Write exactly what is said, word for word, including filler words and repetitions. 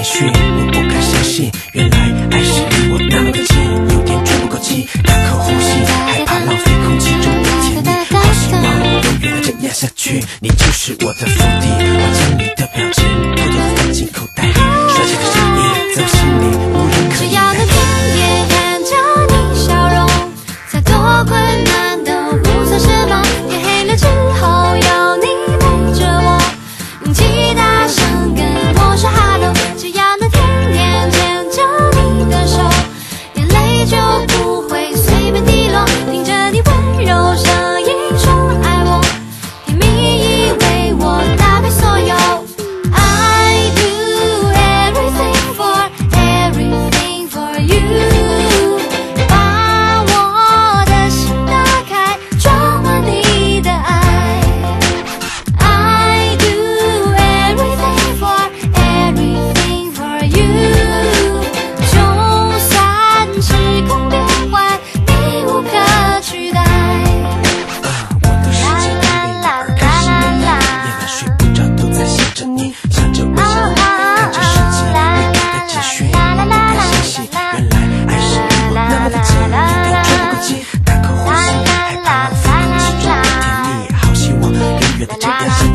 简讯，我不敢相信，原来爱是离我那么的近，有点喘不过气，大口呼吸，害怕浪费空气中的甜蜜，好希望永远的这样下去，你就是我的腹地，我将你的表情偷偷地放进口袋里，帅气的声音在我心里无人可以只要能天天看着你笑容，再多困难都不算什么，天黑了之后有你陪着我，勇气大声跟我说 hello， 只要能天天牵着你的手，眼泪就不会随便滴落，听着你温柔声音说爱我，甜蜜以为我打败所有。 I do everything for everything for you， 把我的心打开，装满你的爱。I do everything for everything for you， 就算时空变换，你无可取代。 我的世界因为你而开始美丽，夜晚睡不着都在想着你，想着微笑的你，看着世界被你的秩序，我不敢相信，原来爱是离我那么的近，有点喘不过气，大口呼吸，害怕浪费空气中的甜蜜，好希望永远的这样下去。